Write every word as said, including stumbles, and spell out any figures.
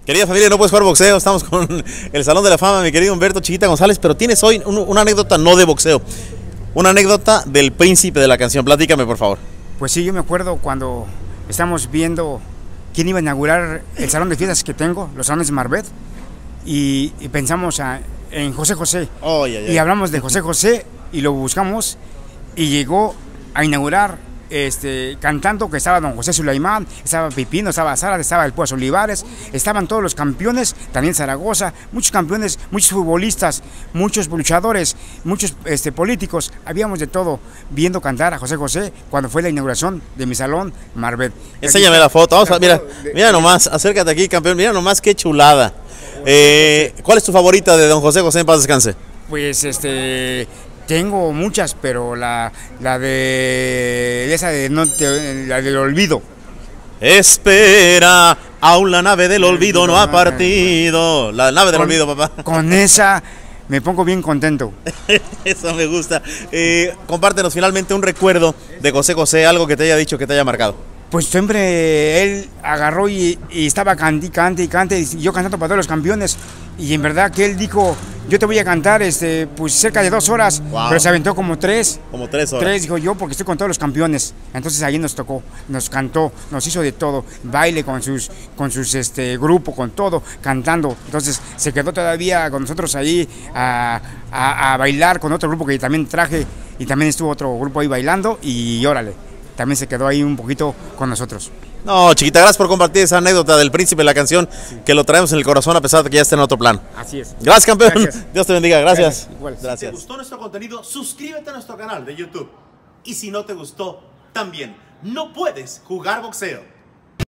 Querida familia, no puedes jugar boxeo, estamos con el Salón de la Fama, mi querido Humberto Chiquita González, pero tienes hoy un, una anécdota no de boxeo, una anécdota del príncipe de la canción, platícame por favor. Pues sí, yo me acuerdo cuando estamos viendo quién iba a inaugurar el salón de fiestas que tengo, los salones Marbet, y, y pensamos a, en José José, oh, yeah, yeah. y hablamos de José José y lo buscamos y llegó a inaugurar Este, cantando, que estaba don José Sulaimán, estaba Pipino, estaba Sara, estaba el Puas Olivares, estaban todos los campeones, Daniel Zaragoza, muchos campeones, muchos futbolistas, muchos luchadores, muchos este, políticos, habíamos de todo viendo cantar a José José cuando fue la inauguración de mi salón Marbet. Enséñame la foto, vamos a, mira, mira nomás, acércate aquí campeón, mira nomás qué chulada. Eh, ¿Cuál es tu favorita de don José José en paz descanse? Pues este... Tengo muchas, pero la, la de esa de no te, la del olvido. Espera, aún la nave del olvido no ha partido. La nave del con, olvido, papá. Con esa me pongo bien contento. Eso me gusta. Eh, compártenos finalmente un recuerdo de José José, algo que te haya dicho, que te haya marcado. Pues siempre él agarró y, y estaba cante, cante y cante, y yo cantando para todos los campeones. Y en verdad que él dijo, yo te voy a cantar este, pues cerca de dos horas, wow. Pero se aventó como tres. Como tres horas. Tres, dijo yo, porque estoy con todos los campeones. Entonces ahí nos tocó, nos cantó, nos hizo de todo, baile con sus, con sus este, grupo, con todo, cantando. Entonces se quedó todavía con nosotros ahí a, a, a bailar con otro grupo que también traje, y también estuvo otro grupo ahí bailando, y órale. También se quedó ahí un poquito con nosotros. No, Chiquita, gracias por compartir esa anécdota del príncipe de la canción, sí, que lo traemos en el corazón a pesar de que ya está en otro plan. Así es. Gracias, campeón. Gracias. Dios te bendiga. Gracias. Gracias. Igual. Gracias. Si te gustó nuestro contenido, suscríbete a nuestro canal de YouTube. Y si no te gustó, también no puedes jugar boxeo.